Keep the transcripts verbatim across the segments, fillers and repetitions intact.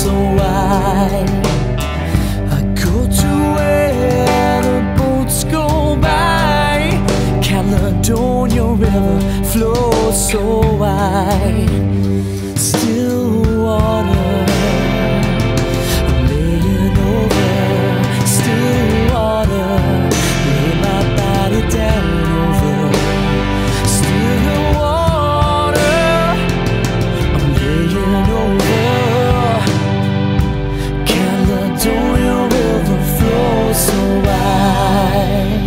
so wide. I go to where the boats go by. Caledonia River flows so wide. Still water, I'm laying over. Still water, lay my body down over. Still water, I'm laying over. Caledonia River flows so wide.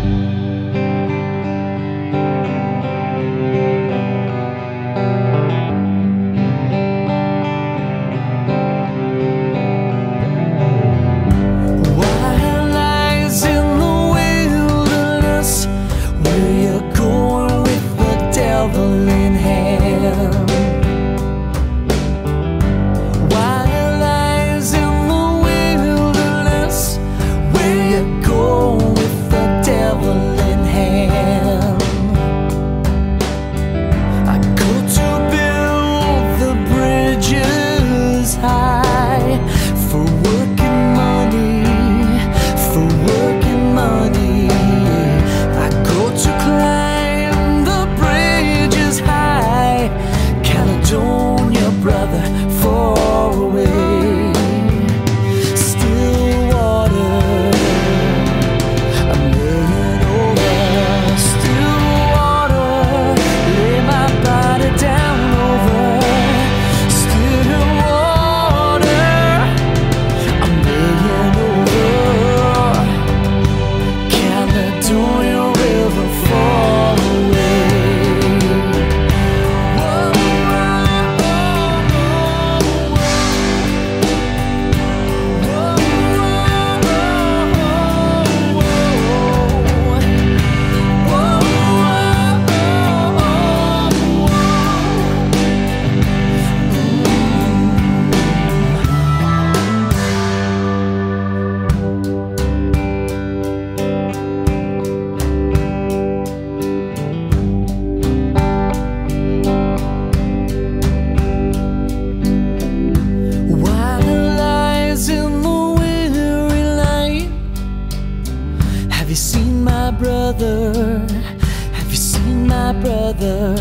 Have you seen my brother? Have you seen my brother?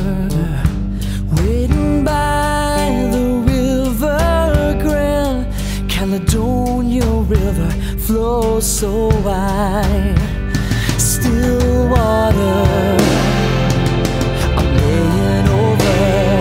Waiting by the river Grand. Caledonia River flows so wide. Still water, I'm laying over.